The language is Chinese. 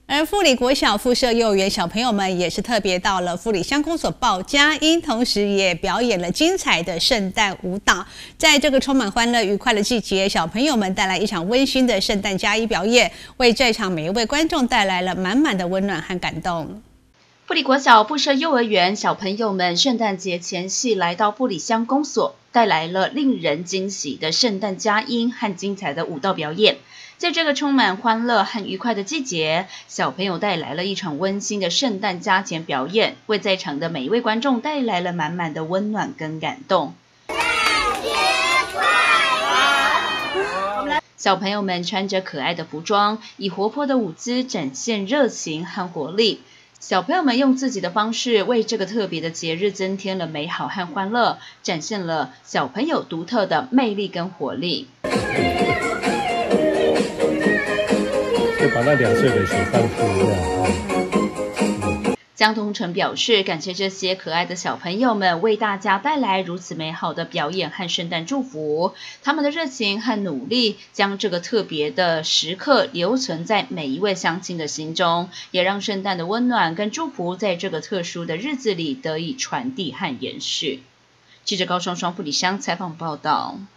而富里国小附设幼儿园小朋友们也是特别到了富里乡公所报佳音，同时也表演了精彩的圣诞舞蹈。在这个充满欢乐愉快的季节，小朋友们带来一场温馨的圣诞佳音表演，为在场每一位观众带来了满满的温暖和感动。 富里国小附设幼儿园小朋友们圣诞节前夕来到富里乡公所，带来了令人惊喜的圣诞佳音和精彩的舞蹈表演。在这个充满欢乐和愉快的季节，小朋友带来了一场温馨的圣诞加前表演，为在场的每一位观众带来了满满的温暖跟感动。小朋友们穿着可爱的服装，以活泼的舞姿展现热情和活力。小朋友们用自己的方式为这个特别的节日增添了美好和欢乐，展现了小朋友独特的魅力跟活力。 就把那2岁的写上去。 江东城表示，感谢这些可爱的小朋友们为大家带来如此美好的表演和圣诞祝福。他们的热情和努力，将这个特别的时刻留存在每一位乡亲的心中，也让圣诞的温暖跟祝福在这个特殊的日子里得以传递和延续。记者高双双富里乡采访报道。